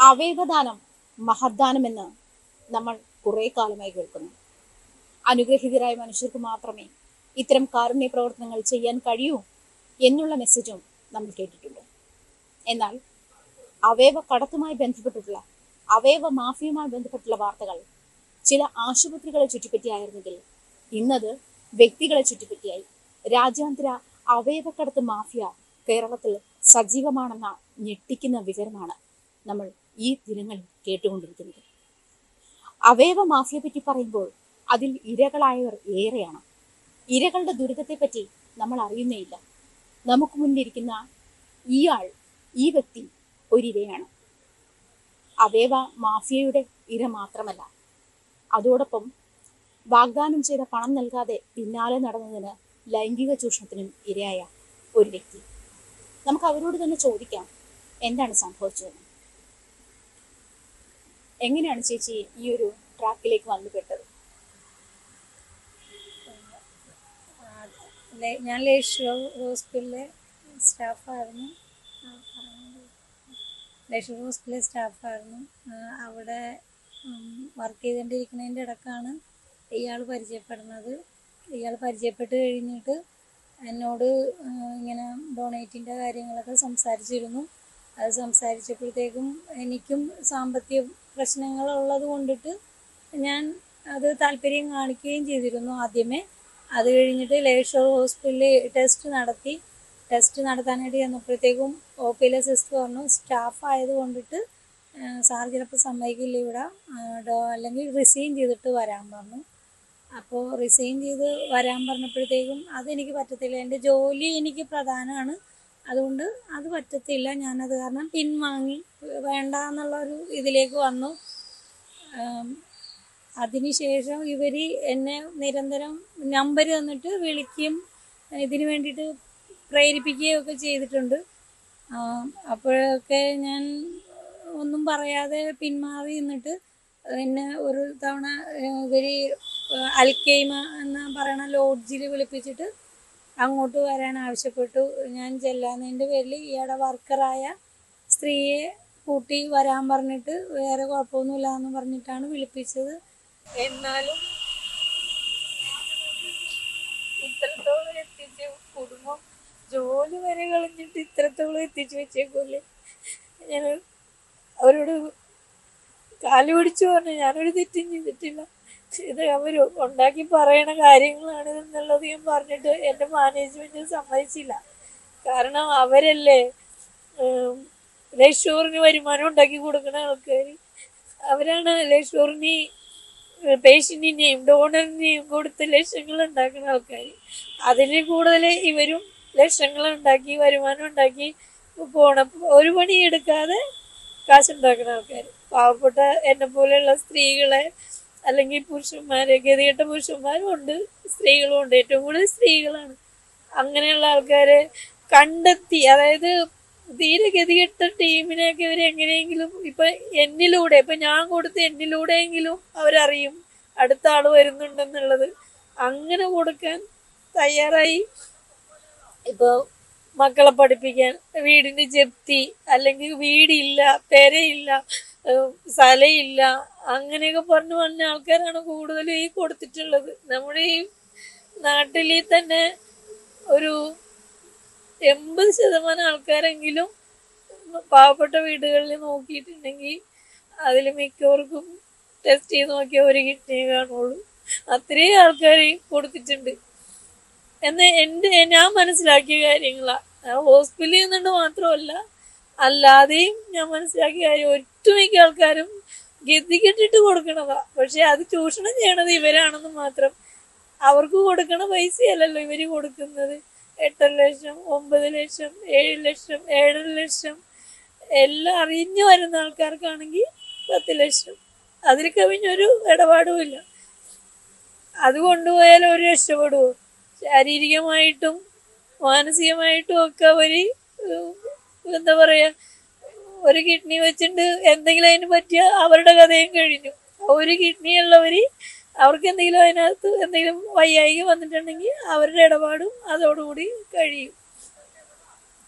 അവയവദാനം മഹദ്ദാനമെന്ന് നമ്മൾ കുറെ കാലമായി കേൾക്കുന്നു. അനുഗ്രഹീതരായ മനുഷ്യർക്ക് മാത്രമേ ഇത്തരം കാരുണ്യ പ്രവർത്തനങ്ങൾ ചെയ്യാൻ കഴിയൂ എന്നുള്ള മെസ്സേജും നമ്മൾ കേട്ടിട്ടുണ്ട്. എന്നാൽ അവയവ കടത്തുമായി ബന്ധപ്പെട്ടിട്ടുള്ള അവയവ മാഫിയുമായി ബന്ധപ്പെട്ടുള്ള വാർത്തകൾ ചില ആശുപത്രികളെ ചുറ്റിപ്പറ്റിയായിരുന്നെങ്കിൽ ഇന്നത് വ്യക്തികളെ ചുറ്റിപ്പറ്റിയായി. രാജ്യാന്തര അവയവക്കടത്ത് മാഫിയ കേരളത്തിൽ സജീവമാണെന്ന ഞെട്ടിക്കുന്ന വിവരമാണ് നമ്മൾ ഈ ദിനങ്ങളിൽ കേട്ടുകൊണ്ടിരിക്കുന്നത്. അവയവ മാഫിയെ പറ്റി പറയുമ്പോൾ അതിൽ ഇരകളായവർ ഏറെയാണ്. ഇരകളുടെ ദുരിതത്തെ പറ്റി നമ്മൾ അറിയുന്നേയില്ല. നമുക്ക് മുന്നിരിക്കുന്ന ഈ വ്യക്തി ഒരിരയാണ്. അവയവ മാഫിയയുടെ ഇര മാത്രമല്ല, അതോടൊപ്പം വാഗ്ദാനം ചെയ്ത പണം നൽകാതെ പിന്നാലെ നടന്നതിന് ലൈംഗിക ചൂഷണത്തിനും ഇരയായ ഒരു വ്യക്തി. നമുക്ക് അവരോട് തന്നെ ചോദിക്കാം, എന്താണ് സംഭവിച്ചതെന്ന്. എങ്ങനെയാണ് ചേച്ചി ഈ ഒരു ട്രാക്കിലേക്ക് വന്നുപെട്ടത്? ഞാൻ ലേശ്വർ ഹോസ്പിറ്റലിലെ സ്റ്റാഫായിരുന്നു. അവിടെ വർക്ക് ചെയ്തുകൊണ്ടിരിക്കുന്നതിൻ്റെ ഇടക്കാണ് ഇയാൾ പരിചയപ്പെടുന്നത്. ഇയാൾ പരിചയപ്പെട്ട് കഴിഞ്ഞിട്ട് എന്നോട് ഇങ്ങനെ ഡൊണേറ്റിൻ്റെ കാര്യങ്ങളൊക്കെ സംസാരിച്ചിരുന്നു. അത് സംസാരിച്ചപ്പോഴത്തേക്കും എനിക്കും സാമ്പത്തിക പ്രശ്നങ്ങളുള്ളത് കൊണ്ടിട്ട് ഞാൻ അത് താല്പര്യം കാണിക്കുകയും ചെയ്തിരുന്നു ആദ്യമേ. അത് കഴിഞ്ഞിട്ട് ലേശ്വർ ഹോസ്പിറ്റലിൽ ടെസ്റ്റ് നടത്താനായിട്ട് ചെന്നപ്പോഴത്തേക്കും OPയിലെ സിസ്റ്റർ പറഞ്ഞു, സ്റ്റാഫ് ആയത് കൊണ്ടിട്ട് സാർ ചിലപ്പോൾ സമ്മതിക്കില്ല ഇവിടെ, അല്ലെങ്കിൽ റിസൈൻ ചെയ്തിട്ട് വരാൻ പറഞ്ഞു. അപ്പോൾ റിസൈൻ ചെയ്ത് വരാൻ പറഞ്ഞപ്പോഴത്തേക്കും അതെനിക്ക് പറ്റത്തില്ല, എൻ്റെ ജോലി എനിക്ക് പ്രധാനമാണ്, അതുകൊണ്ട് അത് പറ്റത്തില്ല. ഞാനത് കാരണം പിൻവാങ്ങി വേണ്ട എന്നുള്ളൊരു ഇതിലേക്ക് വന്നു. അതിനുശേഷം ഇവർ എന്നെ നിരന്തരം നമ്പർ തന്നിട്ട് വിളിക്കുകയും ഇതിന് വേണ്ടിയിട്ട് പ്രേരിപ്പിക്കുകയും ഒക്കെ ചെയ്തിട്ടുണ്ട്. അപ്പോഴൊക്കെ ഞാൻ ഒന്നും പറയാതെ പിന്മാറി നിന്നിട്ട് എന്നെ ഒരു തവണ ഇവർ അൽക്കൈമ എന്ന് പറയുന്ന ലോഡ്ജിൽ വിളിപ്പിച്ചിട്ട് അങ്ങോട്ട് വരാൻ ആവശ്യപ്പെട്ടു. ഞാൻ ചെല്ലാന്നതിൻ്റെ പേരിൽ ഇയാളുടെ വർക്കറായ സ്ത്രീയെ കൂട്ടി വരാൻ പറഞ്ഞിട്ട് വേറെ കുഴപ്പമൊന്നുമില്ല എന്ന് പറഞ്ഞിട്ടാണ് വിളിപ്പിച്ചത്. എന്നാലും ഇത്രത്തോളം എത്തിച്ച കുടുംബം ജോലി വരെ കളഞ്ഞിട്ട് ഇത്രത്തോളം എത്തിച്ചു വെച്ചേക്കൂല്ലേ. ഞാൻ അവരോട് കാല് പിടിച്ചു പറഞ്ഞു, ഞാനൊരു തെറ്റും ചെയ്തിട്ടില്ല, ഇത് അവർ ഉണ്ടാക്കി പറയണ കാര്യങ്ങളാണ് എന്നുള്ളത് ഞാൻ പറഞ്ഞിട്ട് എൻ്റെ മാനേജ്മെൻറ്റ് സമ്മതിച്ചില്ല. കാരണം അവരല്ലേ ലേശ്വറിന് വരുമാനം ഉണ്ടാക്കി കൊടുക്കുന്ന ആൾക്കാർ. അവരാണ് ലേശ്വറിന് പേഷ്യൻറ്റിനെയും ഡോണറിനെയും കൊടുത്ത് ലക്ഷങ്ങൾ ഉണ്ടാക്കുന്ന ആൾക്കാർ. അതിൽ കൂടുതൽ ഇവരും ലക്ഷങ്ങൾ ഉണ്ടാക്കി വരുമാനം ഉണ്ടാക്കി പോണം, ഒരു പണി എടുക്കാതെ കാശുണ്ടാക്കുന്ന ആൾക്കാർ. പാവപ്പെട്ട എന്നെ പോലെയുള്ള സ്ത്രീകളെ അല്ലെങ്കിൽ പുരുഷന്മാരെ, ഗതികെട്ട പുരുഷന്മാരും ഉണ്ട്, സ്ത്രീകളും ഉണ്ട്, ഏറ്റവും കൂടുതൽ സ്ത്രീകളാണ്. അങ്ങനെയുള്ള ആൾക്കാരെ കണ്ടെത്തി, അതായത് തീരെ ഗതികെട്ട ടീമിനെയൊക്കെ ഇവർ എങ്ങനെയെങ്കിലും ഇപ്പം ഞാൻ കൊടുത്ത് എന്നിലൂടെയെങ്കിലും അവരറിയും അടുത്ത ആൾ വരുന്നുണ്ടെന്നുള്ളത്. അങ്ങനെ കൊടുക്കാൻ തയ്യാറായി. ഇപ്പോൾ മക്കളെ പഠിപ്പിക്കാൻ വീടിന് ജപ്തി, അല്ലെങ്കിൽ വീടില്ല, പെരയില്ല, സ്ഥലമില്ല, അങ്ങനെയൊക്കെ പറഞ്ഞ ആൾക്കാരാണ് കൂടുതലും ഈ കൊടുത്തിട്ടുള്ളത്. നമ്മുടെ ഈ നാട്ടിൽ തന്നെ ഒരു 80% ആൾക്കാരെങ്കിലും പാവപ്പെട്ട വീടുകളിൽ നോക്കിയിട്ടുണ്ടെങ്കിൽ അതിൽ മിക്കവർക്കും ടെസ്റ്റ് ചെയ്ത് നോക്കിയാൽ ഒരു കിഡ്നിയെ കാണുള്ളൂ. അത്രയും ആൾക്കാർ കൊടുത്തിട്ടുണ്ട് എന്ന് ഞാൻ മനസ്സിലാക്കിയ കാര്യങ്ങളാണ്. ഹോസ്പിറ്റലിൽ നിന്നുകൊണ്ട് മാത്രമല്ല, അല്ലാതെയും ഞാൻ മനസ്സിലാക്കിയ കാര്യം, ഒട്ടുമിക്ക ആൾക്കാരും ഗതികെട്ടിട്ട് കൊടുക്കണതാ. പക്ഷെ അത് ചൂഷണം ചെയ്യണത് ഇവരാണെന്ന് മാത്രം. അവർക്ക് കൊടുക്കണ പൈസയല്ലല്ലോ ഇവർ കൊടുക്കുന്നത്. 8 ലക്ഷം, 9 ലക്ഷം, 7 ലക്ഷം, 7.5 ലക്ഷം, എല്ലാം അറിഞ്ഞു വരുന്ന ആൾക്കാർക്കാണെങ്കിൽ 10 ലക്ഷം. അതിൽ കവിഞ്ഞൊരു ഇടപാടുമില്ല. അത് കൊണ്ടുപോയാൽ ഒരു രക്ഷപ്പെടുവോ? ശാരീരികമായിട്ടും മാനസികമായിട്ടും ഒക്കെ അവർ എന്താ പറയുക, ഒരു കിഡ്നി വെച്ചിട്ട് എന്തെങ്കിലും അതിന് പറ്റിയ അവരുടെ കഥയും കഴിഞ്ഞു. ഒരു കിഡ്നി ഉള്ളവർ അവർക്ക് എന്തെങ്കിലും അതിനകത്ത് എന്തെങ്കിലും വയ്യായിക വന്നിട്ടുണ്ടെങ്കിൽ അവരുടെ ഇടപാടും അതോടുകൂടി കഴിയും.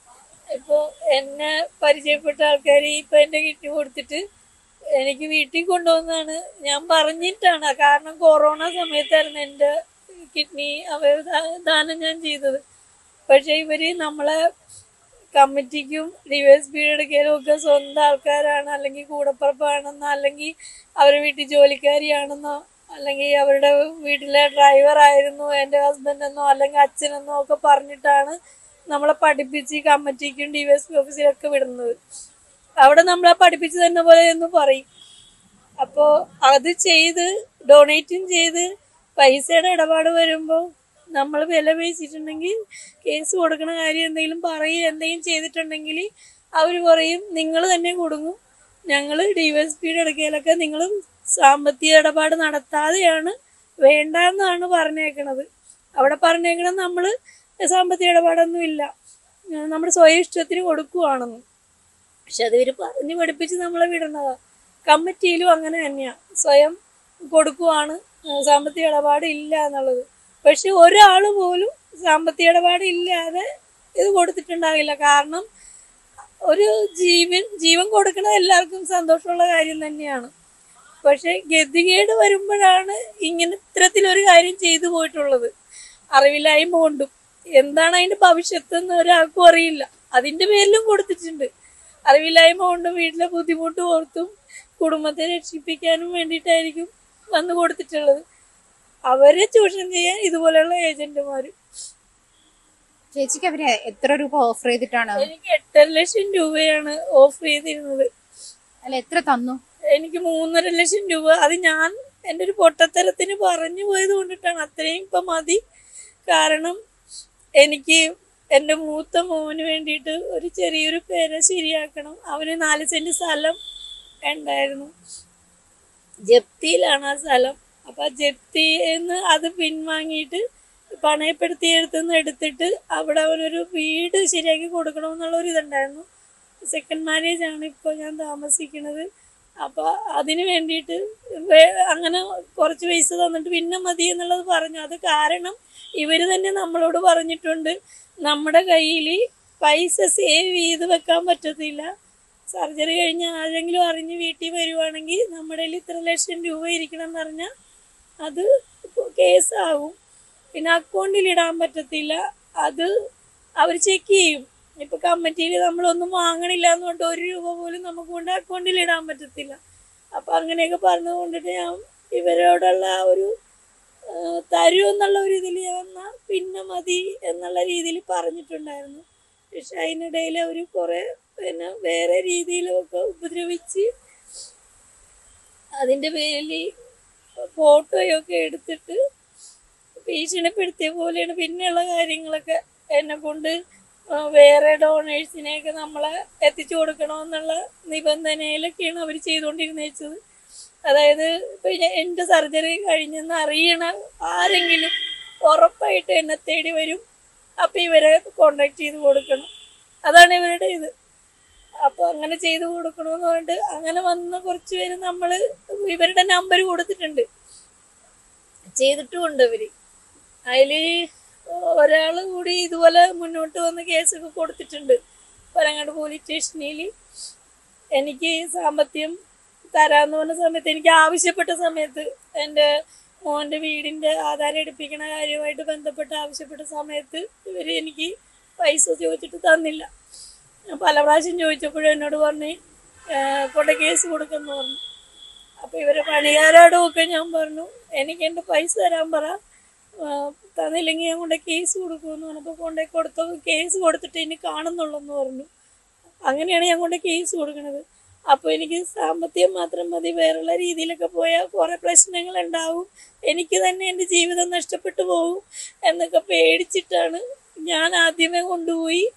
ഇപ്പൊ എന്നെ പരിചയപ്പെട്ട ആൾക്കാർ ഇപ്പൊ എന്റെ കിഡ്നി കൊടുത്തിട്ട് എനിക്ക് വീട്ടിൽ കൊണ്ടുവന്നാണ്. ഞാൻ പറഞ്ഞിട്ടാണ്, കാരണം കൊറോണ സമയത്തായിരുന്നു എൻ്റെ കിഡ്നി ദാനം ഞാൻ ചെയ്തത്. പക്ഷെ ഇവര് നമ്മളെ കമ്മിറ്റിക്കും DYSP എടുക്കലും ഒക്കെ സ്വന്തം ആൾക്കാരാണ്, അല്ലെങ്കിൽ കൂടപ്പുറപ്പാണെന്നോ, അല്ലെങ്കിൽ അവരുടെ വീട്ടിൽ ജോലിക്കാരിയാണെന്നോ, അല്ലെങ്കിൽ അവരുടെ വീട്ടിലെ ഡ്രൈവർ ആയിരുന്നു എൻ്റെ ഹസ്ബൻഡ് എന്നോ, അല്ലെങ്കിൽ അച്ഛനെന്നോ ഒക്കെ പറഞ്ഞിട്ടാണ് നമ്മളെ പഠിപ്പിച്ച് കമ്മിറ്റിക്കും DYSP ഓഫീസിലൊക്കെ വിടുന്നത്. അവിടെ നമ്മളെ പഠിപ്പിച്ച് തന്നെ പോലെ എന്ന് പറയും. അപ്പോൾ അത് ചെയ്ത് ഡൊണേറ്റും ചെയ്ത് പൈസയുടെ ഇടപാട് വരുമ്പോൾ നമ്മൾ വില പേശിട്ടുണ്ടെങ്കിൽ കേസ് കൊടുക്കണ കാര്യം എന്തെങ്കിലും പറയും, എന്തെങ്കിലും ചെയ്തിട്ടുണ്ടെങ്കിൽ അവർ പറയും നിങ്ങൾ തന്നെ കൊടുങ്ങും, ഞങ്ങൾ DYSPയുടെ അടുക്കലൊക്കെ നിങ്ങൾ സാമ്പത്തിക ഇടപാട് നടത്താതെയാണ് വേണ്ടെന്നാണ് പറഞ്ഞേക്കണത്. അവിടെ പറഞ്ഞേക്കണത് നമ്മൾ സാമ്പത്തിക ഇടപാടൊന്നും ഇല്ല, നമ്മുടെ സ്വയം ഇഷ്ടത്തിന് കൊടുക്കുവാണെന്ന്. പക്ഷെ അത് ഇവർ പറഞ്ഞ് പഠിപ്പിച്ച് നമ്മളെ വിടുന്നതാണ്. കമ്മിറ്റിയിലും അങ്ങനെ തന്നെയാണ്, സ്വയം കൊടുക്കുവാണ്, സാമ്പത്തിക ഇടപാട് ഇല്ല എന്നുള്ളത്. പക്ഷെ ഒരാൾ പോലും സാമ്പത്തിക ഇടപാട് ഇല്ലാതെ ഇത് കൊടുത്തിട്ടുണ്ടാവില്ല. കാരണം ഒരു ജീവൻ കൊടുക്കുന്നത് എല്ലാവർക്കും സന്തോഷമുള്ള കാര്യം തന്നെയാണ്. പക്ഷെ ഗതികേട് വരുമ്പോഴാണ് ഇങ്ങനെ ഇത്തരത്തിലൊരു കാര്യം ചെയ്തു പോയിട്ടുള്ളത്. അറിവില്ലായ്മ കൊണ്ടും എന്താണ് അതിന്റെ ഭവിഷ്യത്ത് എന്ന് ഒരാൾക്കും അറിയില്ല. അതിന്റെ പേരിലും കൊടുത്തിട്ടുണ്ട്. അറിവില്ലായ്മ കൊണ്ടും വീട്ടിലെ ബുദ്ധിമുട്ട് ഓർത്തും കുടുംബത്തെ രക്ഷിപ്പിക്കാനും വേണ്ടിയിട്ടായിരിക്കും വന്ന് കൊടുത്തിട്ടുള്ളത്. അവരെ ചൂഷണം ചെയ്യാൻ ഇതുപോലെയുള്ള ഏജന്റുമാര്. ചേച്ചിക്ക് അവര് എത്ര രൂപ ഓഫർ ചെയ്തിട്ടാണ്? എനിക്ക് 8.5 ലക്ഷം രൂപയാണ് ഓഫർ ചെയ്തിരുന്നത്. അല്ല, എത്ര തന്നു? എനിക്ക് 3.5 ലക്ഷം രൂപ. അത് ഞാൻ എൻ്റെ ഒരു പൊട്ടത്തരത്തിന് പറഞ്ഞു പോയത് കൊണ്ടിട്ടാണ്. അത്രയും ഇപ്പൊ മതി. കാരണം എനിക്ക് എൻ്റെ മൂത്ത മോന് വേണ്ടിയിട്ട് ഒരു ചെറിയൊരു പേര ശരിയാക്കണം. അവന് 4 സെന്റ് സ്ഥലം ഉണ്ടായിരുന്നു. ജപ്തിയിലാണ് ആ സ്ഥലം. അപ്പൊ ആ ജപ്തിന്ന് അത് പിൻവാങ്ങിയിട്ട് പണയപ്പെടുത്തിയെടുത്തുനിന്ന് എടുത്തിട്ട് അവിടെ അവനൊരു വീട് ശരിയാക്കി കൊടുക്കണമെന്നുള്ള ഒരു ഇതുണ്ടായിരുന്നു. സെക്കൻഡ് മാരേജ് ആണ് ഇപ്പോൾ ഞാൻ താമസിക്കുന്നത്. അപ്പൊ അതിന് വേണ്ടിയിട്ട് അങ്ങനെ കുറച്ച് പൈസ തന്നിട്ട് പിന്നെ മതി എന്നുള്ളത് പറഞ്ഞു. അത് കാരണം ഇവര് തന്നെ നമ്മളോട് പറഞ്ഞിട്ടുണ്ട്, നമ്മുടെ കയ്യിൽ പൈസ സേവ് ചെയ്ത് വെക്കാൻ പറ്റത്തില്ല. സർജറി കഴിഞ്ഞ് ആരെങ്കിലും അറിഞ്ഞ് വീട്ടിൽ വരുവാണെങ്കിൽ നമ്മുടെ കയ്യിൽ ഇത്ര ലക്ഷം രൂപ ഇരിക്കണം എന്ന് പറഞ്ഞാൽ അത് കേസാവും. പിന്നെ അക്കൗണ്ടിൽ ഇടാൻ പറ്റത്തില്ല, അത് അവർ ചെക്ക് ചെയ്യും. ഇപ്പൊ കമ്മിറ്റിയിൽ നമ്മളൊന്നും വാങ്ങണില്ല എന്ന് പറഞ്ഞിട്ട് 1 രൂപ പോലും നമുക്ക് കൊണ്ട് അക്കൗണ്ടിൽ ഇടാൻ പറ്റത്തില്ല. അപ്പൊ അങ്ങനെയൊക്കെ പറഞ്ഞു കൊണ്ടിട്ട് ഞാൻ ഇവരോടുള്ള ആ ഒരു തരൂ എന്നുള്ള ഒരു ഇതിൽ ഞാൻ വന്നാൽ പിന്നെ മതി എന്നുള്ള രീതിയിൽ പറഞ്ഞിട്ടുണ്ടായിരുന്നു. പക്ഷെ അതിനിടയിൽ അവർ കുറെ പിന്നെ വേറെ രീതിയിലൊക്കെ ഉപദ്രവിച്ച് അതിൻ്റെ പേരിൽ ഫോട്ടോയൊക്കെ എടുത്തിട്ട് ഭീഷണിപ്പെടുത്തിയ പോലെയാണ് പിന്നെയുള്ള കാര്യങ്ങളൊക്കെ. എന്നെ കൊണ്ട് വേറെ ഡോണേഴ്സിനെയൊക്കെ നമ്മളെ എത്തിച്ചു കൊടുക്കണമെന്നുള്ള നിബന്ധനയിലൊക്കെയാണ് അവർ ചെയ്തുകൊണ്ടിരുന്നത്. അതായത് ഇപ്പൊ എൻ്റെ സർജറി കഴിഞ്ഞെന്ന് അറിയണ ആരെങ്കിലും ഉറപ്പായിട്ട് എന്നെ തേടി വരും. അപ്പൊ ഇവരെ കോണ്ടാക്ട് ചെയ്ത് കൊടുക്കണം, അതാണ് ഇവരുടെ ഇത്. അപ്പൊ അങ്ങനെ ചെയ്ത് കൊടുക്കണമെന്ന് പറഞ്ഞിട്ട് അങ്ങനെ വന്ന കുറച്ച് പേര് നമ്മള് ഇവരുടെ നമ്പർ കൊടുത്തിട്ടുണ്ട്, ചെയ്തിട്ടുമുണ്ട് ഇവര്. അതില് ഒരാൾ കൂടി ഇതുപോലെ മുന്നോട്ട് വന്ന് കേസൊക്കെ കൊടുത്തിട്ടുണ്ട് പരങ്ങാട് പോലീസ് സ്റ്റേഷനിൽ. എനിക്ക് സാമ്പത്തികം തരാന്ന് പറഞ്ഞ സമയത്ത്, എനിക്ക് ആവശ്യപ്പെട്ട സമയത്ത്, എൻ്റെ മോൻ്റെ വീടിൻ്റെ ആധാരം എടുപ്പിക്കണ കാര്യമായിട്ട് ബന്ധപ്പെട്ട് ആവശ്യപ്പെട്ട സമയത്ത് ഇവർ എനിക്ക് പൈസ ചോദിച്ചിട്ട് തന്നില്ല. ഞാൻ പല പ്രാവശ്യം ചോദിച്ചപ്പോഴും എന്നോട് പറഞ്ഞ് കൊണ്ട് കേസ് കൊടുക്കുമെന്ന് പറഞ്ഞു. അപ്പോൾ ഇവരെ പണിക്കാരോടുമൊക്കെ ഞാൻ പറഞ്ഞു, എനിക്ക് എൻ്റെ പൈസ തരാൻ പറ, തന്നില്ലെങ്കിൽ ഞാൻ കൊണ്ട് കേസ് കൊടുക്കുമെന്ന് പറഞ്ഞപ്പോൾ കൊണ്ടേ കൊടുത്തോ, കേസ് കൊടുത്തിട്ട് ഇനി കാണുന്നുള്ളെന്ന് പറഞ്ഞു. അങ്ങനെയാണ് ഞാൻ കൊണ്ട് കേസ് കൊടുക്കണത്. അപ്പോൾ എനിക്ക് സാമ്പത്തികം മാത്രം മതി, വേറെയുള്ള രീതിയിലൊക്കെ പോയാൽ കുറേ പ്രശ്നങ്ങൾ ഉണ്ടാവും, എനിക്ക് തന്നെ എൻ്റെ ജീവിതം നഷ്ടപ്പെട്ടു പോകും എന്നൊക്കെ പേടിച്ചിട്ടാണ് ഞാൻ ആദ്യമേ കൊണ്ടുപോയി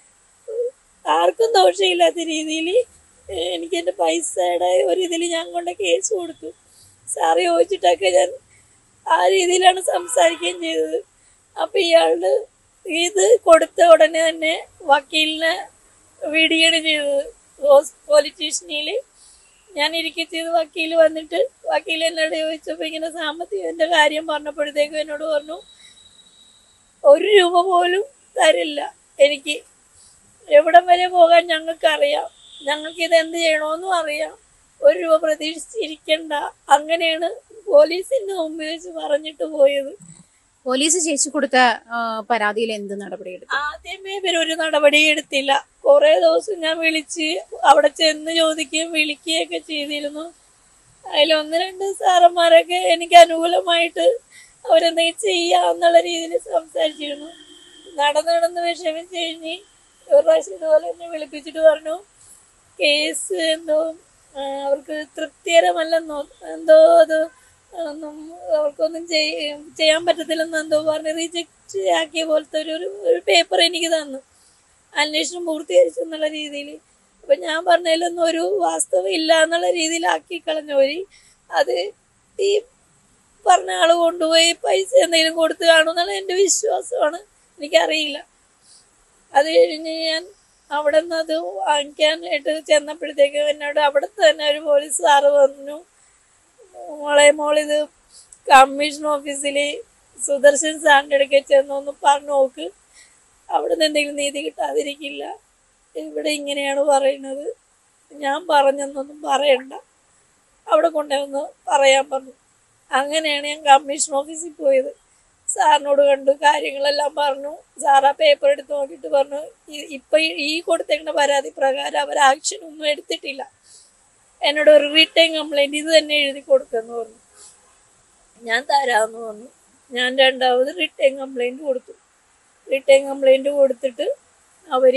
ആർക്കും ദോഷമില്ലാത്ത രീതിയിൽ എനിക്ക് എൻ്റെ പൈസയുടെ ഒരു ഇതിൽ ഞാൻ കൊണ്ട് കേസ് കൊടുത്തു. സാറ് ചോദിച്ചിട്ടൊക്കെ ഞാൻ ആ രീതിയിലാണ് സംസാരിക്കുകയും ചെയ്തത്. അപ്പം ഇയാളുടെ ഇത് കൊടുത്ത ഉടനെ തന്നെ വക്കീലിനെ വിടുകയാണ് ചെയ്തത്. പോലീസ് സ്റ്റേഷനിൽ ഞാൻ ഇരിക്കുക ചെയ്ത് വക്കീൽ വന്നിട്ട് വക്കീൽ എന്നോട് ചോദിച്ചപ്പോൾ ഇങ്ങനെ സാമ്പത്തികൻ്റെ കാര്യം പറഞ്ഞപ്പോഴത്തേക്കും എന്നോട് പറഞ്ഞു 1 രൂപ പോലും തരില്ല എനിക്ക്, എവിടം വരെ പോകാൻ ഞങ്ങൾക്കറിയാം. ഞങ്ങൾക്ക് ഇതെന്ത് ചെയ്യണമെന്നും അറിയാം. 1 രൂപ പ്രതീക്ഷിച്ചിരിക്കണ്ട. അങ്ങനെയാണ് പോലീസിന്റെ മുമ്പിൽ വെച്ച് പറഞ്ഞിട്ട് പോയത്. പോലീസ് ചേച്ചി കൊടുത്ത പരാതിയിൽ എന്ത് നടപടിയെടുത്തു? ആദ്യമേ ഇവരൊരു നടപടി എടുത്തില്ല. കുറെ ദിവസം ഞാൻ വിളിച്ച് അവിടെ ചെന്ന് ചോദിക്കുകയും വിളിക്കുകയൊക്കെ ചെയ്തിരുന്നു. അതിൽ 1-2 സാറന്മാരൊക്കെ എനിക്ക് അനുകൂലമായിട്ട് അവരെന്തെങ്കിലും ചെയ്യാന്നുള്ള രീതിയിൽ സംസാരിച്ചിരുന്നു. നടന്ന് വിഷമിച്ച് കഴിഞ്ഞ് ഒരു പ്രാവശ്യം ഇതുപോലെ എന്നെ വിളിപ്പിച്ചിട്ട് പറഞ്ഞു കേസ് എന്തോ അവർക്ക് തൃപ്തികരമല്ലെന്നോ എന്തോ അത് ഒന്നും അവർക്കൊന്നും ചെയ്യാൻ പറ്റത്തില്ലെന്നോ എന്തോ പറഞ്ഞ് റിജക്റ്റ് ആക്കിയ പോലത്തെ ഒരു പേപ്പർ എനിക്ക് തന്നു, അന്വേഷണം പൂർത്തീകരിച്ചു എന്നുള്ള രീതിയിൽ. അപ്പം ഞാൻ പറഞ്ഞതിലൊന്നും ഒരു വാസ്തവം ഇല്ല എന്നുള്ള രീതിയിലാക്കി കളഞ്ഞവര് അത് ഈ പറഞ്ഞ ആള് കൊണ്ടുപോയി പൈസ എന്തെങ്കിലും കൊടുത്ത് കാണുമെന്നുള്ള എൻ്റെ വിശ്വാസമാണ്. എനിക്കറിയില്ല. അത് കഴിഞ്ഞ് ഞാൻ അവിടെ നിന്ന് അത് വാങ്ങിക്കാനായിട്ട് ചെന്നപ്പോഴത്തേക്ക് എന്നോട് അവിടുത്തെ തന്നെ ഒരു പോലീസ് സാറ് പറഞ്ഞു, മോളിത് കമ്മീഷൻ ഓഫീസിൽ സുദർശൻ സാറിൻ്റെ അടുക്കെ ചെന്നൊന്ന് പറഞ്ഞു നോക്ക്, അവിടെ നിന്ന് എന്തെങ്കിലും നീതി കിട്ടാതിരിക്കില്ല. ഇവിടെ ഇങ്ങനെയാണ് പറയുന്നത്, ഞാൻ പറഞ്ഞെന്നൊന്നും പറയണ്ട, അവിടെ കൊണ്ടുവന്ന് പറയാൻ പറഞ്ഞു. അങ്ങനെയാണ് ഞാൻ കമ്മീഷൻ ഓഫീസിൽ പോയത്. സാറിനോട് കണ്ടു, കാര്യങ്ങളെല്ലാം പറഞ്ഞു. സാർ ആ പേപ്പർ എടുത്ത് നോക്കിയിട്ട് പറഞ്ഞു ഇപ്പം ഈ കൊടുത്തേക്കുന്ന പരാതി പ്രകാരം അവർ ആക്ഷൻ ഒന്നും എടുത്തിട്ടില്ല. എന്നോട് ഒരു റിട്ടേൺ കംപ്ലൈൻറ്റ് ഇത് തന്നെ എഴുതി കൊടുക്കുമെന്ന് പറഞ്ഞു. ഞാൻ തരാമെന്ന് പറഞ്ഞു. ഞാൻ 2ാമത് റിട്ടേൺ കംപ്ലൈൻറ്റ് കൊടുത്തു. റിട്ടേൺ കംപ്ലൈൻറ്റ് കൊടുത്തിട്ട് അവർ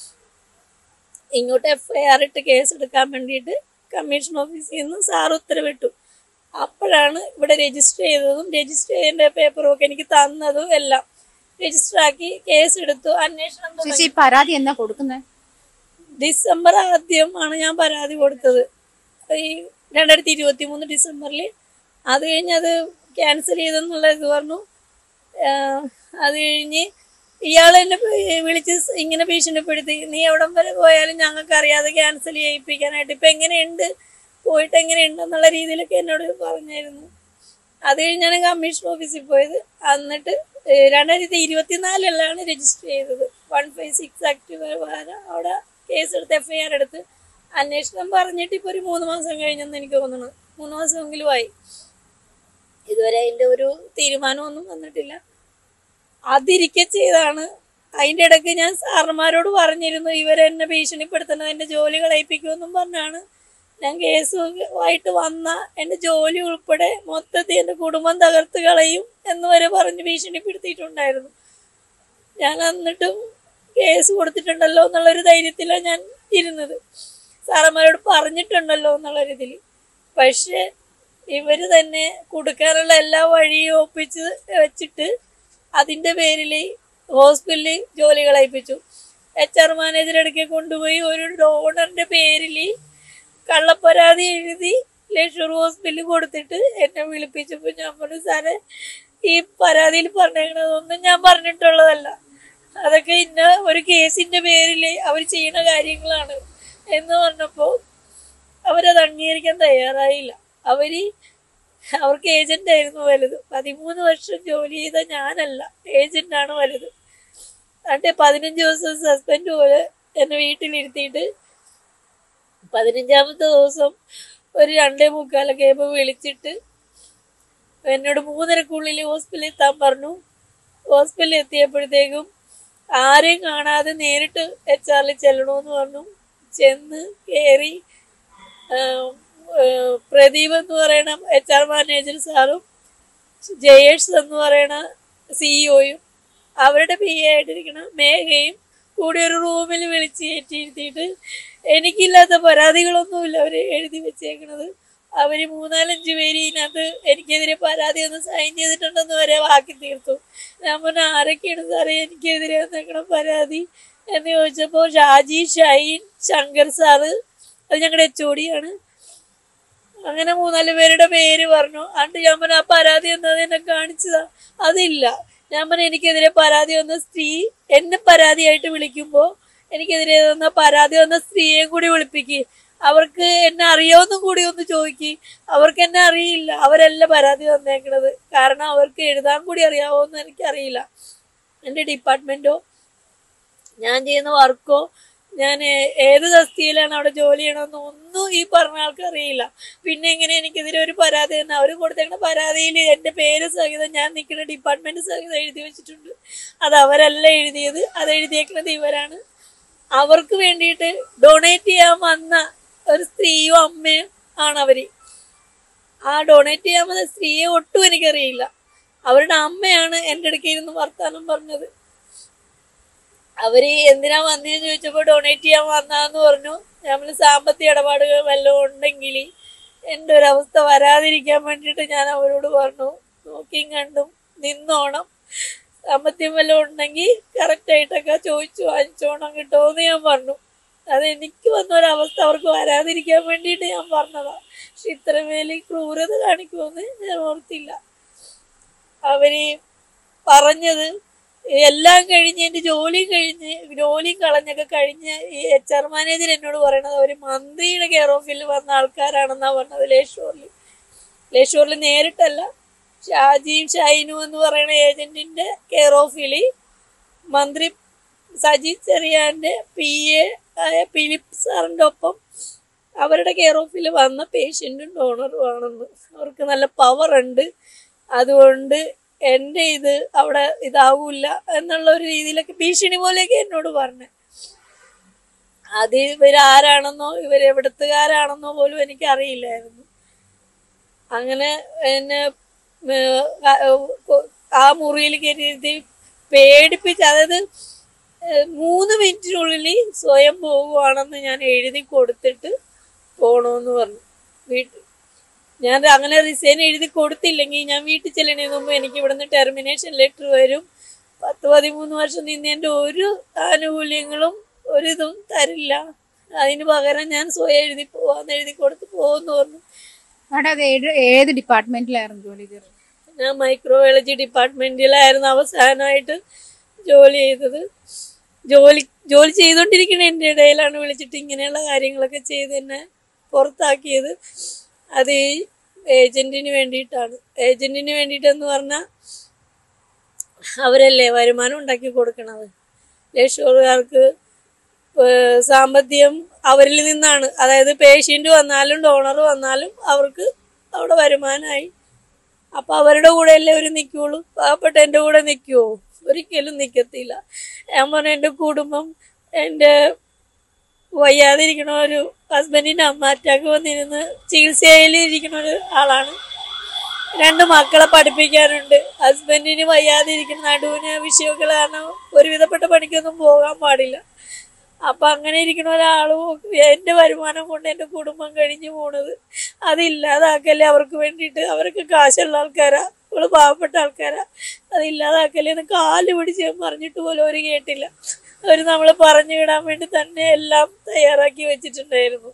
ഇങ്ങോട്ട് FIR ഇട്ട് കേസ് എടുക്കാൻ വേണ്ടിയിട്ട് കമ്മീഷൻ ഓഫീസിൽ നിന്ന് സാർ ഉത്തരവിട്ടു. അപ്പോഴാണ് ഇവിടെ രജിസ്റ്റർ ചെയ്തതും രജിസ്റ്റർ ചെയ്യേണ്ട പേപ്പറും ഒക്കെ എനിക്ക് തന്നതും എല്ലാം രജിസ്റ്റർ ആക്കി കേസ് എടുത്തു. അന്വേഷണം പരാതി എന്നാ കൊടുക്കുന്നത്? ഡിസംബർ ആദ്യമാണ് ഞാൻ പരാതി കൊടുത്തത്, ഈ 2023 ഡിസംബറിൽ. അത് കഴിഞ്ഞ് അത് ക്യാൻസൽ ചെയ്തെന്നുള്ള ഇത് പറഞ്ഞു. അത് കഴിഞ്ഞ് ഇയാൾ എന്നെ വിളിച്ച് ഇങ്ങനെ ഭീഷണിപ്പെടുത്തി, നീ എവിടം വരെ പോയാലും ഞങ്ങൾക്ക് അറിയാതെ ക്യാൻസൽ ചെയ്യിപ്പിക്കാനായിട്ട്, ഇപ്പം എങ്ങനെയുണ്ട്, പോയിട്ട് എങ്ങനെയുണ്ടെന്നുള്ള രീതിയിലൊക്കെ എന്നോട് പറഞ്ഞായിരുന്നു. അത് കഴിഞ്ഞാണ് കമ്മീഷൻ ഓഫീസിൽ പോയത്. എന്നിട്ട് 2024 രജിസ്റ്റർ ചെയ്തത്. 156 ആക്ട് പ്രകാരം അവിടെ കേസെടുത്ത് FIR എടുത്ത് അന്വേഷണം പറഞ്ഞിട്ട് ഇപ്പോൾ ഒരു 3 മാസം കഴിഞ്ഞെന്ന് എനിക്ക് തോന്നുന്നു. 3 മാസമെങ്കിലും ആയി. ഇതുവരെ അതിൻ്റെ ഒരു തീരുമാനമൊന്നും വന്നിട്ടില്ല. അതിരിക്കെ ചെയ്താണ്. അതിൻ്റെ ഇടയ്ക്ക് ഞാൻ സാറന്മാരോട് പറഞ്ഞിരുന്നു ഇവരെന്നെ ഭീഷണിപ്പെടുത്തുന്നത്, എൻ്റെ ജോലി കളയിപ്പിക്കുമെന്നും പറഞ്ഞാണ് ഞാൻ കേസുമായിട്ട് വന്ന എൻ്റെ ജോലി ഉൾപ്പെടെ മൊത്തത്തിൽ എൻ്റെ കുടുംബം തകർത്ത് കളയും എന്ന് വരെ പറഞ്ഞ് ഭീഷണിപ്പെടുത്തിയിട്ടുണ്ടായിരുന്നു. ഞാൻ എന്നിട്ടും കേസ് കൊടുത്തിട്ടുണ്ടല്ലോ എന്നുള്ളൊരു ധൈര്യത്തിലാണ് ഞാൻ ഇരുന്നത്, സാറന്മാരോട് പറഞ്ഞിട്ടുണ്ടല്ലോ എന്നുള്ളൊരിതിൽ. പക്ഷേ ഇവർ തന്നെ കൊടുക്കാനുള്ള എല്ലാ വഴിയും ഒപ്പിച്ച് വെച്ചിട്ട് അതിൻ്റെ പേരിൽ ഹോസ്പിറ്റലിൽ ജോലി കളയിപ്പിച്ചു. HR മാനേജറുടെ കൊണ്ടുപോയി ഒരു ഡോണറിൻ്റെ പേരിൽ കള്ളപ്പരാതി എഴുതി ലക്ഷൂർ ഹോസ്പിറ്റലിൽ കൊടുത്തിട്ട് എന്നെ വിളിപ്പിച്ചപ്പോൾ ഞാൻ പറഞ്ഞു, സാറേ ഈ പരാതിയിൽ പറഞ്ഞേക്കണതൊന്നും ഞാൻ പറഞ്ഞിട്ടുള്ളതല്ല, അതൊക്കെ ഇന്ന ഒരു കേസിൻ്റെ പേരിൽ അവർ ചെയ്യുന്ന കാര്യങ്ങളാണ് എന്ന് പറഞ്ഞപ്പോൾ അവരത് അംഗീകരിക്കാൻ തയ്യാറായില്ല. അവർക്ക് ഏജൻ്റായിരുന്നു വലുത്. 13 വർഷം ജോലി ചെയ്ത ഞാനല്ല, ഏജൻ്റാണ് വലുത്. എന്നിട്ട് 15 ദിവസം സസ്പെൻഡ് പോലെ എന്നെ വീട്ടിലിരുത്തിയിട്ട് 15ാമത്തെ ദിവസം ഒരു 2:45 വിളിച്ചിട്ട് എന്നോട് 3:30 ഹോസ്പിറ്റലിൽ എത്താൻ പറഞ്ഞു. ഹോസ്പിറ്റലിൽ എത്തിയപ്പോഴത്തേക്കും ആരെയും കാണാതെ നേരിട്ട് HR ചെല്ലണമെന്ന് പറഞ്ഞു. ചെന്ന് കയറി പ്രദീപ് എന്ന് പറയണ HR മാനേജർ സാറും ജയേഷ് എന്ന് പറയണ CEO-യും അവരുടെ PA ആയിട്ടിരിക്കണ മേഘയും കൂടി ഒരു റൂമിൽ വിളിച്ച് കയറ്റിയിരുത്തിയിട്ട് എനിക്കില്ലാത്ത പരാതികളൊന്നുമില്ല അവർ എഴുതി വെച്ചേക്കണത്. അവർ 3-4-5 പേര് ഇതിനകത്ത് എനിക്കെതിരെ പരാതി ഒന്ന് സൈൻ ചെയ്തിട്ടുണ്ടെന്ന് വരെ വാക്കി തീർത്തു. ഞാൻ പറഞ്ഞു, ആരൊക്കെയാണ് സാറേ എനിക്കെതിരെ വന്നേക്കണ പരാതി എന്ന് ചോദിച്ചപ്പോൾ ഷാജി, ഷൈൻ, ശങ്കർ സാറ്, അത് ഞങ്ങളുടെ HOD ആണ്, അങ്ങനെ 3-4 പേരുടെ പേര് പറഞ്ഞു. എന്നിട്ട് ഞാൻ പറഞ്ഞു, ആ പരാതി എന്നത് എന്നെ കാണിച്ചതാ? അതില്ല. ഞാൻ പറഞ്ഞു, എനിക്കെതിരെ പരാതി വന്ന സ്ത്രീ എന്നെ പരാതിയായിട്ട് വിളിക്കുമ്പോൾ എനിക്കെതിരെ വന്ന പരാതി വന്ന സ്ത്രീയെ കൂടി വിളിപ്പിക്കുക, അവർക്ക് എന്നെ അറിയാവുന്നും കൂടി ഒന്ന് ചോദിക്കുക. അവർക്ക് എന്നെ അറിയില്ല, അവരല്ല പരാതി വന്നേക്കണത്. കാരണം അവർക്ക് എഴുതാൻ കൂടി അറിയാവോന്ന് എനിക്കറിയില്ല. എൻ്റെ ഡിപ്പാർട്ട്മെൻറ്റോ ഞാൻ ചെയ്യുന്ന വർക്കോ ഞാൻ ഏത് തസ്തിയിലാണ് അവിടെ ജോലി ചെയ്യണമെന്ന് ഒന്നും ഈ പറഞ്ഞ ആൾക്കറിയില്ല. പിന്നെ എങ്ങനെ എനിക്കെതിരെ ഒരു പരാതി തന്നെ അവർ കൊടുത്തേക്കുന്ന പരാതിയിൽ എൻ്റെ പേര് സഹിതം ഞാൻ നിൽക്കുന്ന ഡിപ്പാർട്ട്മെന്റ് സഹിതം എഴുതി വെച്ചിട്ടുണ്ട്. അത് അവരല്ല എഴുതിയത്, അത് എഴുതിയേക്കുന്നത് ഇവരാണ്. അവർക്ക് വേണ്ടിയിട്ട് ഡൊണേറ്റ് ചെയ്യാൻ വന്ന ഒരു സ്ത്രീയോ അമ്മയോ ആണ് അവര്. ആ ഡൊണേറ്റ് ചെയ്യാൻ വന്ന സ്ത്രീയെ ഒട്ടും എനിക്കറിയില്ല. അവരുടെ അമ്മയാണ് എൻ്റെ അടുക്കൽ ഇരുന്ന് വർത്താനം പറഞ്ഞത്. അവര് എന്തിനാ വന്നതെന്ന് ചോദിച്ചപ്പോൾ ഡൊണേറ്റ് ചെയ്യാൻ വന്നാന്ന് പറഞ്ഞു. നമ്മൾ സാമ്പത്തിക ഇടപാടുകൾ വല്ലതും ഉണ്ടെങ്കിൽ എൻ്റെ ഒരവസ്ഥ വരാതിരിക്കാൻ വേണ്ടിയിട്ട് ഞാൻ അവരോട് പറഞ്ഞു, നോക്കിയും കണ്ടും നിന്നോണം, സാമ്പത്തികം വല്ലതും ഉണ്ടെങ്കിൽ കറക്റ്റായിട്ടൊക്കെ ചോദിച്ചു വാങ്ങിച്ചോണം കിട്ടുമെന്ന് ഞാൻ പറഞ്ഞു. അതെനിക്ക് വന്ന ഒരവസ്ഥ അവർക്ക് വരാതിരിക്കാൻ വേണ്ടിയിട്ട് ഞാൻ പറഞ്ഞതാ. പക്ഷെ ഇത്രമേൽ ക്രൂരത കാണിക്കുമെന്ന് ഞാൻ ഓർത്തില്ല. അവര് പറഞ്ഞത് എല്ലാം കഴിഞ്ഞ് എൻ്റെ ജോലിയും കളഞ്ഞൊക്കെ കഴിഞ്ഞ് ഈ HR മാനേജർ എന്നോട് പറയണത് ഒരു മന്ത്രിയുടെ കെയർ ഓഫിൽ വന്ന ആൾക്കാരാണെന്നാ പറഞ്ഞത്. ലേഷൂറിൽ നേരിട്ടല്ല, ഷാജിയും ഷൈനും എന്ന് പറയുന്ന ഏജന്റിന്റെ കെയർ ഓഫിൽ മന്ത്രി സജി ചെറിയാന്റെ PA ആയ ഫിലിപ്പ് സാറിന്റെ ഒപ്പം അവരുടെ കെയർ ഓഫിൽ വന്ന പേഷ്യന്റും ഡോണറും ആണെന്ന്. അവർക്ക് നല്ല പവർ ഉണ്ട്, അതുകൊണ്ട് എൻ്റെ ഇത് അവിടെ ഇതാവൂല എന്നുള്ള ഒരു രീതിയിലൊക്കെ ഭീഷണി പോലെയൊക്കെ എന്നോട് പറഞ്ഞു. അത് ഇവരാരാണെന്നോ ഇവരെവിടത്തുകാരാണെന്നോ പോലും എനിക്ക് അറിയില്ലായിരുന്നു. അങ്ങനെ എന്നെ ആ മുറിയിൽ കയറ്റി പേടിപ്പിച്ച്, അതായത് 3 മിനിറ്റിനുള്ളിൽ സ്വയം പോകുവാണെന്ന് ഞാൻ എഴുതി കൊടുത്തിട്ട് പോണമെന്ന് പറഞ്ഞു വീട്ടിൽ. ഞാൻ അങ്ങനെ റിസൈൻ എഴുതി കൊടുത്തില്ലെങ്കിൽ ഞാൻ വീട്ടിൽ ചെല്ലണതിന് മുമ്പ് എനിക്ക് ഇവിടുന്ന് ടെർമിനേഷൻ ലെറ്റർ വരും, 10-13 വർഷം നിന്നതിൻ്റെ ഒരു ആനുകൂല്യങ്ങളും ഒരിതും തരില്ല, അതിന് പകരം ഞാൻ സ്വയം എഴുതി കൊടുത്ത് പോകുമെന്ന് പറഞ്ഞു. ഏത് ഡിപ്പാർട്ട്മെന്റിലായിരുന്നു ജോലി ചെയ്തത്? ഞാൻ മൈക്രോബയോളജി ഡിപ്പാർട്ട്മെന്റിലായിരുന്നു അവസാനമായിട്ട് ജോലി ചെയ്തത്. ജോലി ചെയ്തുകൊണ്ടിരിക്കുന്നതിൻ്റെ ഇടയിലാണ് വിളിച്ചിട്ട് ഇങ്ങനെയുള്ള കാര്യങ്ങളൊക്കെ ചെയ്ത് എന്നെ പുറത്താക്കിയത്. അത് ഈ ഏജന്റിന് വേണ്ടിയിട്ടാണ്. ഏജന്റിന് വേണ്ടിയിട്ടെന്ന് പറഞ്ഞാൽ അവരല്ലേ വരുമാനം ഉണ്ടാക്കി കൊടുക്കണത്. ലക്ഷോറുകാർക്ക് സാമ്പത്തികം അവരിൽ നിന്നാണ്. അതായത് പേഷ്യന്റ് വന്നാലും ഡോണർ വന്നാലും അവർക്ക് അവിടെ വരുമാനമായി. അപ്പൊ അവരുടെ കൂടെയല്ലേ അവർ നിൽക്കുള്ളൂ. പാവപ്പെട്ട എൻ്റെ കൂടെ നിൽക്കുവോ? ഒരിക്കലും നിൽക്കത്തില്ല. ഞാൻ പറഞ്ഞ എൻ്റെ കുടുംബം, എൻ്റെ വയ്യാതിരിക്കണ ഒരു ഹസ്ബൻഡിൻ്റെ അറ്റാക്ക് വന്നിരുന്ന് ചികിത്സയിലിരിക്കുന്ന ഒരു ആളാണ്. 2 മക്കളെ പഠിപ്പിക്കാനുണ്ട്. ഹസ്ബൻഡിന് വയ്യാതിരിക്കുന്ന നടുവിന് വിഷയമൊക്കെ കാരണം ഒരുവിധപ്പെട്ട പണിക്കൊന്നും പോകാൻ പാടില്ല. അപ്പൊ അങ്ങനെ ഇരിക്കുന്ന ഒരാളും എൻ്റെ വരുമാനം കൊണ്ട് എൻ്റെ കുടുംബം കഴിഞ്ഞു പോണത് അതില്ലാതാക്കല്ലേ അവർക്ക് വേണ്ടിയിട്ട്. അവർക്ക് കാശുള്ള ആൾക്കാരാ, അവള് പാവപ്പെട്ട ആൾക്കാരാ, അതില്ലാതാക്കല്ലേ എന്ന് കാല് പിടിച്ച് പറഞ്ഞിട്ട് പോലും അവർ കേട്ടില്ല. അവർ നമ്മളെ പറഞ്ഞു വിടാൻ വേണ്ടി തന്നെ എല്ലാം തയ്യാറാക്കി വെച്ചിട്ടുണ്ടായിരുന്നു.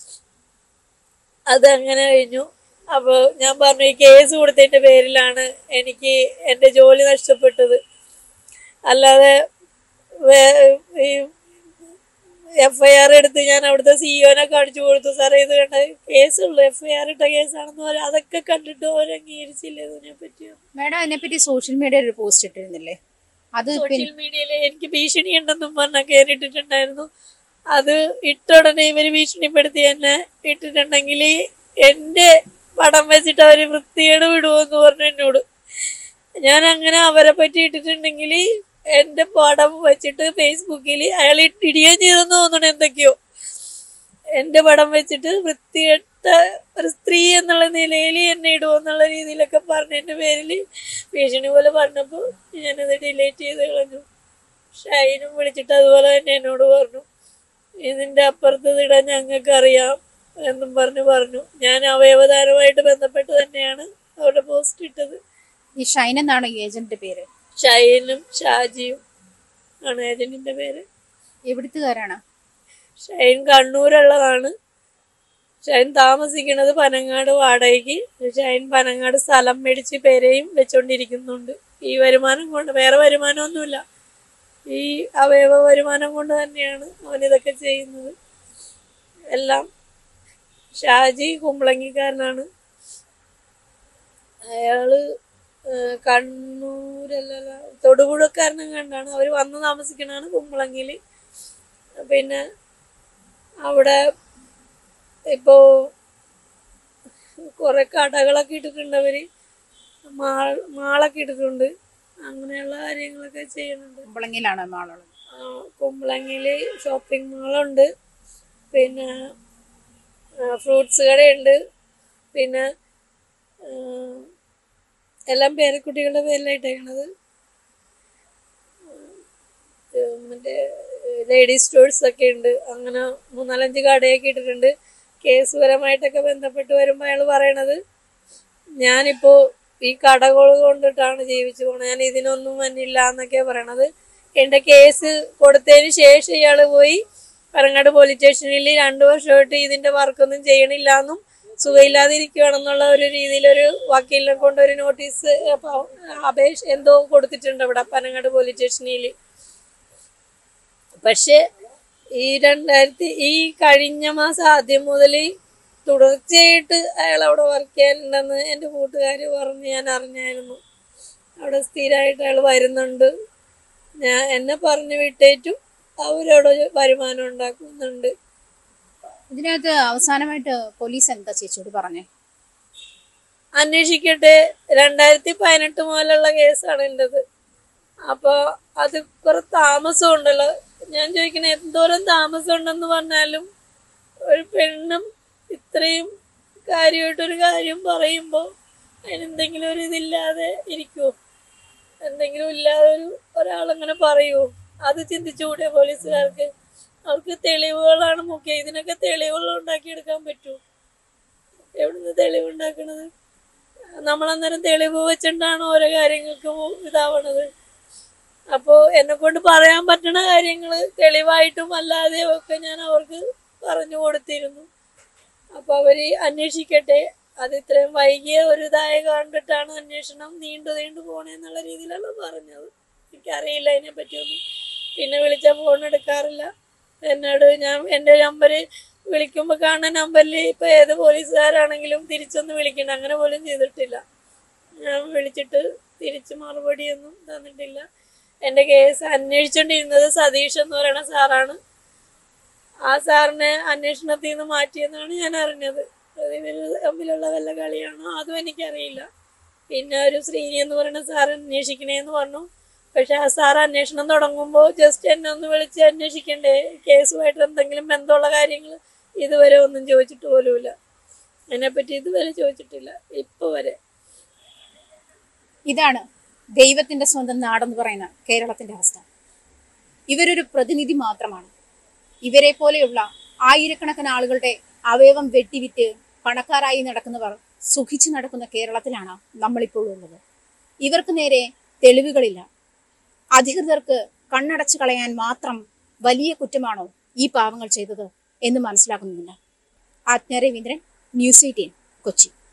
അതങ്ങനെ കഴിഞ്ഞു. അപ്പോൾ ഞാൻ പറഞ്ഞു, ഈ കേസ് കൊടുത്തതിൻ്റെ പേരിലാണ് എനിക്ക് എൻ്റെ ജോലി നഷ്ടപ്പെട്ടത്, അല്ലാതെ ഈ FIR എടുത്ത് ഞാൻ അവിടുത്തെ CEO-നെ കാണിച്ചു കൊടുത്തു. സാറേ ഇത് കണ്ട കേസുള്ളൂ, FIR ഇട്ട കേസാണെന്ന് പറയാം. അതൊക്കെ കണ്ടിട്ട് അവർ അംഗീകരിച്ചില്ല ഇതിനെ പറ്റി. മാഡം അതിനെപ്പറ്റി സോഷ്യൽ മീഡിയയിൽ ഒരു പോസ്റ്റ് ഇട്ടിരുന്നില്ലേ? അത് സോഷ്യൽ മീഡിയയിൽ എനിക്ക് ഭീഷണി ഉണ്ടെന്നും പറഞ്ഞൊക്കെ ഇട്ടിട്ടുണ്ടായിരുന്നു. അത് ഇട്ട ഉടനെ ഇവര് ഭീഷണിപ്പെടുത്തി എന്നെ ഇട്ടിട്ടുണ്ടെങ്കിൽ എൻ്റെ പടം വെച്ചിട്ട് അവര് വൃത്തികേട് വിടുമെന്ന് പറഞ്ഞു എന്നോട്. ഞാൻ അങ്ങനെ അവരെ പറ്റി ഇട്ടിട്ടുണ്ടെങ്കിൽ എൻ്റെ പടം വെച്ചിട്ട് ഫേസ്ബുക്കിൽ അയാൾ ഇടുകയും ചെയ്തെന്ന് തോന്നണം. എന്തൊക്കെയോ എൻ്റെ പടം വെച്ചിട്ട് വൃത്തികെട്ട ഒരു സ്ത്രീ എന്നുള്ള നിലയിൽ എന്നെ ഇടുമെന്നുള്ള രീതിയിലൊക്കെ പറഞ്ഞതിൻ്റെ പേരിൽ ഭീഷണി പോലെ പറഞ്ഞപ്പോൾ ഞാനത് ഡിലീറ്റ് ചെയ്ത് കളഞ്ഞു. ഷൈനും വിളിച്ചിട്ട് അതുപോലെ തന്നെ എന്നോട് പറഞ്ഞു, ഇതിൻ്റെ അപ്പുറത്ത് ഇടാൻ ഞങ്ങൾക്കറിയാം എന്നും പറഞ്ഞു. ഞാൻ അവയവദാനവുമായിട്ട് ബന്ധപ്പെട്ട് തന്നെയാണ് അവരുടെ പോസ്റ്റ് ഇട്ടത്. ഈ ഷൈൻ എന്നാണ് ഏജന്റിന്റെ പേര്? ഷൈനും ഷാജിയും ആണ് ഏജന്റിന്റെ പേര്. എവിടുത്തുകാരാണ്? ഷൈൻ കണ്ണൂരുള്ളതാണ്. ഷൈൻ താമസിക്കുന്നത് പനങ്ങാട് വാടകയ്ക്ക്. ഷൈൻ പനങ്ങാട് സ്ഥലം മേടിച്ച് പേരെയും വെച്ചോണ്ടിരിക്കുന്നുണ്ട്. ഈ വരുമാനം കൊണ്ട്, വേറെ വരുമാനമൊന്നുമില്ല, ഈ അവയവ വരുമാനം കൊണ്ട് തന്നെയാണ് അവനിതൊക്കെ ചെയ്യുന്നത് എല്ലാം. ഷാജി കുമ്പളങ്ങിക്കാരനാണ്. അയാള് കണ്ണൂരല്ല, തൊടുപുഴക്കാരനും കണ്ടാണ്. അവർ വന്ന് താമസിക്കണാണ് കുമ്പളങ്ങിയില്. പിന്നെ അവിടെ ഇപ്പോ കുറെ കടകളൊക്കെ ഇട്ടിട്ടുണ്ട് അവര്, മാളൊക്കെ ഇട്ടിട്ടുണ്ട്. അങ്ങനെയുള്ള കാര്യങ്ങളൊക്കെ ചെയ്യുന്നുണ്ട്. കുമ്പളങ്ങിയിലാണ് മാളുള്ളത്. കുമ്പളങ്ങിയില് ഷോപ്പിംഗ് മാളുണ്ട്, പിന്നെ ഫ്രൂട്ട്സ് കടയുണ്ട്, പിന്നെ എല്ലാം പേരക്കുട്ടികളുടെ പേരിലായിട്ടേക്കണത്. മറ്റേ ലേഡീസ് സ്റ്റോഴ്സ് ഒക്കെ ഉണ്ട്. അങ്ങനെ 3-4 കടയൊക്കെ ഇട്ടിട്ടുണ്ട്. കേസ് പരമായിട്ടൊക്കെ ബന്ധപ്പെട്ട് വരുമ്പോൾ അയാൾ പറയണത്, ഞാനിപ്പോ ഈ കടകൾ കൊണ്ടിട്ടാണ് ജീവിച്ചു പോണത്, ഞാൻ ഇതിനൊന്നും വന്നില്ല എന്നൊക്കെ പറയണത്. എന്റെ കേസ് കൊടുത്തതിന് ശേഷം ഇയാള് പോയി പറങ്ങാട് പോലീസ് സ്റ്റേഷനിൽ 2 വർഷമായിട്ട് ഇതിന്റെ വർക്കൊന്നും ചെയ്യണില്ല എന്നും സുഖമില്ലാതിരിക്കുകയാണെന്നുള്ള ഒരു രീതിയിൽ ഒരു വക്കീലിനെ കൊണ്ട് ഒരു നോട്ടീസ് അപേക്ഷ എന്തോ കൊടുത്തിട്ടുണ്ട് ഇവിടെ പനങ്ങാട് പോലീസ് സ്റ്റേഷനിൽ. പക്ഷെ ഈ കഴിഞ്ഞ മാസം ആദ്യം മുതൽ തുടർച്ചയായിട്ട് അയാൾ അവിടെ വർക്ക് ചെയ്യാനുണ്ടെന്ന് എൻ്റെ കൂട്ടുകാര് പറഞ്ഞ് ഞാൻ അറിഞ്ഞായിരുന്നു. അവിടെ സ്ഥിരമായിട്ട് അയാൾ വരുന്നുണ്ട്. എന്നെ പറഞ്ഞു വിട്ടേറ്റും അവരവിടെ വരുമാനം ഉണ്ടാക്കുന്നുണ്ട്. ഇതിനകത്ത് അവസാനമായിട്ട് പോലീസ് എന്താ ചേച്ചിയോട് പറഞ്ഞേ? അന്വേഷിക്കട്ടെ, 2018 മുതലുള്ള കേസാണ് എൻ്റെത്. അപ്പൊ അത് കുറെ താമസം ഉണ്ടല്ലോ. ഞാൻ ചോദിക്കണേ, എന്തോരം താമസം ഉണ്ടെന്ന് പറഞ്ഞാലും ഒരു പെണ്ണും ഇത്രയും കാര്യമായിട്ടൊരു കാര്യം പറയുമ്പോ അതിനെന്തെങ്കിലും ഒരു ഇതില്ലാതെ ഇരിക്കുവോ? എന്തെങ്കിലും ഇല്ലാതെ ഒരാളങ്ങനെ പറയുവോ? അത് ചിന്തിച്ചുകൂടെ പോലീസുകാർക്ക്? അവർക്ക് തെളിവുകളാണ് മുഖ്യം. ഇതിനൊക്കെ തെളിവുകൾ ഉണ്ടാക്കിയെടുക്കാൻ പറ്റുമോ? എവിടുന്ന് തെളിവുണ്ടാക്കണത്? നമ്മളന്നേരം തെളിവ് വെച്ചിട്ടാണ് ഓരോ കാര്യങ്ങൾക്ക് ഇതാവണത്. അപ്പോ എന്നെ കൊണ്ട് പറയാൻ പറ്റണ കാര്യങ്ങള് തെളിവായിട്ടും അല്ലാതെയും ഒക്കെ ഞാൻ അവർക്ക് പറഞ്ഞു കൊടുത്തിരുന്നു. അപ്പൊ അവര് അന്വേഷിക്കട്ടെ. അത് ഇത്രയും വൈകിയ ഒരു ഇതായ കണ്ടിട്ടാണ് അന്വേഷണം നീണ്ടു പോണേന്നുള്ള രീതിയിലാണ് പറഞ്ഞത്. എനിക്കറിയില്ല അതിനെ പറ്റിയൊന്നും. പിന്നെ വിളിച്ചാൽ ഫോൺ എടുക്കാറില്ല എന്നോട്. ഞാൻ എൻ്റെ നമ്പര് വിളിക്കുമ്പോൾ കാണുന്ന നമ്പറിൽ ഇപ്പൊ ഏത് പോലീസുകാരാണെങ്കിലും തിരിച്ചൊന്ന് വിളിക്കണ്ട, അങ്ങനെ പോലും ചെയ്തിട്ടില്ല. ഞാൻ വിളിച്ചിട്ട് തിരിച്ച് മറുപടിയൊന്നും തന്നിട്ടില്ല. എൻ്റെ കേസ് അന്വേഷിച്ചോണ്ടിരുന്നത് സതീഷ് എന്ന് പറയുന്ന സാറാണ്. ആ സാറിനെ അന്വേഷണത്തിൽ നിന്ന് മാറ്റിയെന്നാണ് ഞാൻ അറിഞ്ഞത്. ഇവര് തമ്മിലുള്ള വല്ല കളിയാണോ അതും എനിക്കറിയില്ല. പിന്നെ ഒരു ശ്രീനി എന്ന് പറയുന്ന സാർ അന്വേഷിക്കണേന്ന് പറഞ്ഞു. പക്ഷെ ആ സാർ അന്വേഷണം തുടങ്ങുമ്പോൾ ജസ്റ്റ് എന്നെ ഒന്ന് വിളിച്ച് അന്വേഷിക്കണ്ടേ? കേസുമായിട്ട് എന്തെങ്കിലും ബന്ധമുള്ള കാര്യങ്ങൾ ഇതുവരെ ഒന്നും ചോദിച്ചിട്ട് പോലുമില്ല. അതിനെപ്പറ്റി ഇതുവരെ ചോദിച്ചിട്ടില്ല ഇപ്പൊ വരെ. ഇതാണ് ദൈവത്തിന്റെ സ്വന്തം നാടെന്ന് പറയുന്ന കേരളത്തിന്റെ അവസ്ഥ. ഇവരൊരു പ്രതിനിധി മാത്രമാണ്. ഇവരെ പോലെയുള്ള ആയിരക്കണക്കിന് ആളുകളുടെ അവയവം വെട്ടിവിറ്റ് പണക്കാരായി നടക്കുന്നവർ സുഖിച്ചു നടക്കുന്ന കേരളത്തിലാണ് നമ്മളിപ്പോൾ ഉള്ളത്. ഇവർക്ക് നേരെ തെളിവുകളില്ല. അധികൃതർക്ക് കണ്ണടച്ചു കളയാൻ മാത്രം വലിയ കുറ്റമാണോ ഈ പാവങ്ങൾ ചെയ്തത് എന്ന് മനസ്സിലാക്കുന്നില്ല. ആജ്ഞ രവീന്ദ്രൻ, ന്യൂസ് 18, കൊച്ചി.